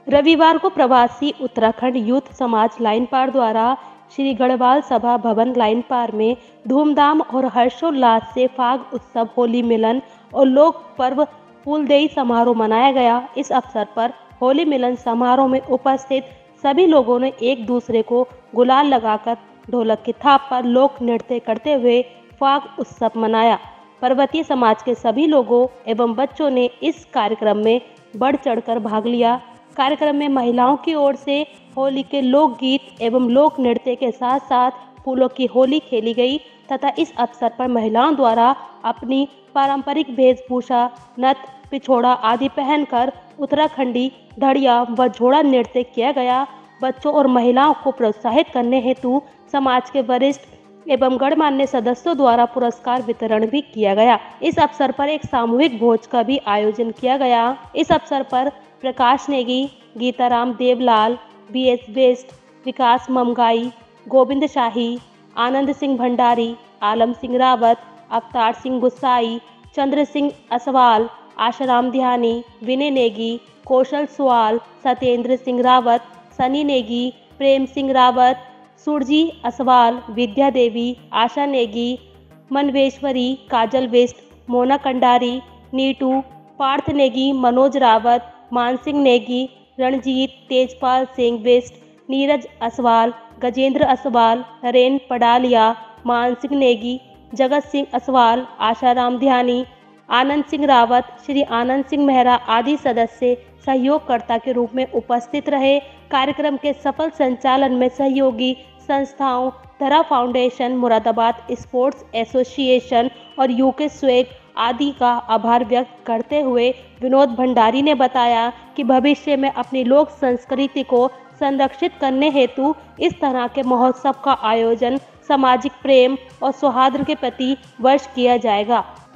रविवार को प्रवासी उत्तराखंड यूथ समाज लाइन पार द्वारा श्री गढ़वाल सभा भवन लाइन पार में धूमधाम और हर्षोल्लास से फाग उत्सव, होली मिलन और लोक पर्व फूलदेई समारोह मनाया गया। इस अवसर पर होली मिलन समारोह में उपस्थित सभी लोगों ने एक दूसरे को गुलाल लगाकर ढोलक की थाप पर लोक नृत्य करते हुए फाग उत्सव मनाया। पर्वतीय समाज के सभी लोगों एवं बच्चों ने इस कार्यक्रम में बढ़ चढ़कर भाग लिया। कार्यक्रम में महिलाओं की ओर से होली के लोकगीत एवं लोक नृत्य के साथ साथ फूलों की होली खेली गई तथा इस अवसर पर महिलाओं द्वारा अपनी पारंपरिक वेशभूषा, नथ, पिछोड़ा आदि पहनकर उत्तराखंडी धड़िया व झोड़ा नृत्य किया गया। बच्चों और महिलाओं को प्रोत्साहित करने हेतु समाज के वरिष्ठ एवं गणमान्य सदस्यों द्वारा पुरस्कार वितरण भी किया गया। इस अवसर पर एक सामूहिक भोज का भी आयोजन किया गया। इस अवसर पर प्रकाश नेगी, गीताराम देवलाल, BS वेस्ट, विकास ममगाई, गोविंद शाही, आनंद सिंह भंडारी, आलम सिंह रावत, अवतार सिंह गुस्साई, चंद्र सिंह असवाल, आशाराम ध्यानी, विनय नेगी, कौशल सुवाल, सत्येंद्र सिंह रावत, सनी नेगी, प्रेम सिंह रावत, सुरजी असवाल, विद्या देवी, आशा नेगी, मनवेश्वरी, काजल वेस्ट, मोना कंडारी, नीटू, पार्थ नेगी, मनोज रावत, मानसिंह नेगी, रणजीत, तेजपाल सिंह वेस्ट, नीरज असवाल, गजेंद्र असवाल, नरेन पडालिया, मानसिंह नेगी, जगत सिंह असवाल, आशाराम ध्यानी, आनंद सिंह रावत, श्री आनंद सिंह मेहरा आदि सदस्य सहयोगकर्ता के रूप में उपस्थित रहे। कार्यक्रम के सफल संचालन में सहयोगी संस्थाओं Dhara foundation, Moradabad sports association और यूके स्वेग आदि का आभार व्यक्त करते हुए विनोद भंडारी ने बताया कि भविष्य में अपनी लोक संस्कृति को संरक्षित करने हेतु इस तरह के महोत्सव का आयोजन सामाजिक प्रेम और सौहार्द के प्रति वर्ष किया जाएगा।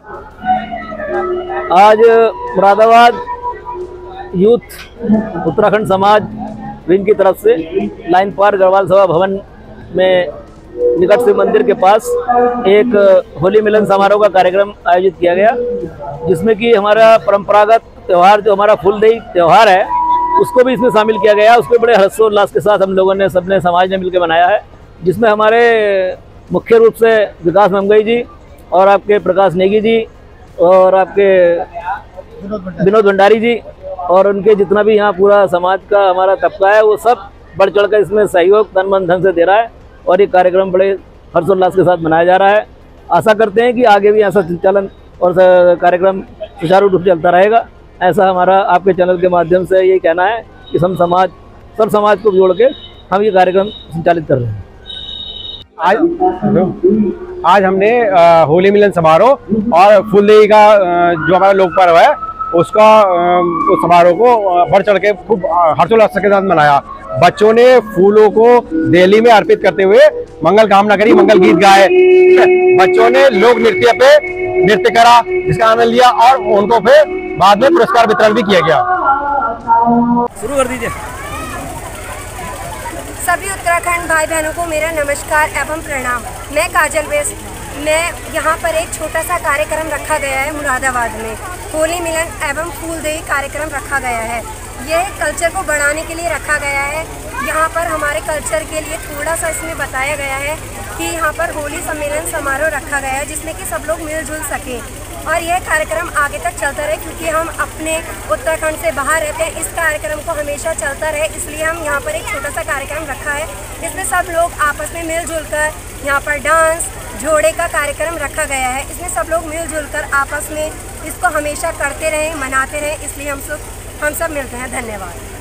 आज मुरादाबाद यूथ उत्तराखंड समाज विंग की तरफ से लाइन पार गढ़वाल सभा भवन में निकट से मंदिर के पास एक होली मिलन समारोह का कार्यक्रम आयोजित किया गया, जिसमें कि हमारा परंपरागत त्यौहार जो हमारा फूलदेई त्यौहार है उसको भी इसमें शामिल किया गया। उसको बड़े हर्षोल्लास के साथ हम लोगों ने सबने समाज ने मिलकर मनाया है, जिसमें हमारे मुख्य रूप से विकास ममगई जी और आपके प्रकाश नेगी जी और आपके विनोद भंडारी जी और उनके जितना भी यहाँ पूरा समाज का हमारा तबका है वो सब बढ़ चढ़ कर इसमें सहयोग तन मन धन से दे रहा है और ये कार्यक्रम बड़े हर्षोल्लास के साथ मनाया जा रहा है। आशा करते हैं कि आगे भी ऐसा संचालन और कार्यक्रम सुचारू रूप से चलता रहेगा। ऐसा हमारा आपके चैनल के माध्यम से ये कहना है कि सब समाज को जोड़ के हम ये कार्यक्रम संचालित कर रहे हैं। आज हमने होली मिलन समारोह और फूलदेई का जो हमारा लोक पर्व है उसका उस समारोह को बढ़ चढ़ के खूब हर्षोल्लास के साथ मनाया। बच्चों ने फूलों को देहली में अर्पित करते हुए मंगल कामना करी, मंगल गीत गाए। बच्चों ने लोक नृत्य पे नृत्य करा, जिसका आनंद लिया और उनको फिर बाद में पुरस्कार वितरण भी किया गया। शुरू कर दीजिए। सभी उत्तराखंड भाई बहनों को मेरा नमस्कार एवं प्रणाम। मैं काजल वेस्ट। मैं यहाँ पर एक छोटा सा कार्यक्रम रखा गया है मुरादाबाद में, होली मिलन एवं फूलदेई कार्यक्रम रखा गया है। यह कल्चर को बढ़ाने के लिए रखा गया है। यहाँ पर हमारे कल्चर के लिए थोड़ा सा इसमें बताया गया है कि यहाँ पर होली सम्मेलन समारोह रखा गया है, जिसमें कि सब लोग मिलजुल सकें और यह कार्यक्रम आगे तक चलता रहे, क्योंकि हम अपने उत्तराखंड से बाहर रहते हैं। इस कार्यक्रम को हमेशा चलता रहे, इसलिए हम यहाँ पर एक छोटा सा कार्यक्रम रखा है। इसमें सब लोग आपस में मिलजुल कर यहाँ पर डांस जोड़े का कार्यक्रम रखा गया है। इसमें सब लोग मिलजुल कर आपस में इसको हमेशा करते रहें, मनाते रहें, इसलिए हम सब मिलते हैं। धन्यवाद।